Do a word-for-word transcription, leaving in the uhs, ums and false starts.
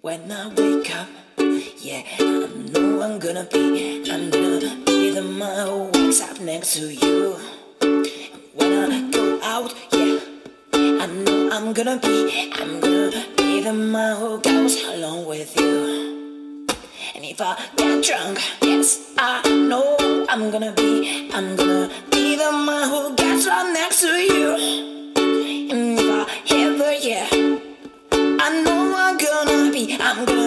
When I wake up, yeah, I know I'm gonna be, I'm gonna be the man who wakes up next to you. When I go out, yeah, I know I'm gonna be, I'm gonna be the man who goes along with you. And if I get drunk, yes, I know I'm gonna be, I'm gonna be the man who gets right next to you. And if I ever, yeah, I know I'm gonna be, I'm gonna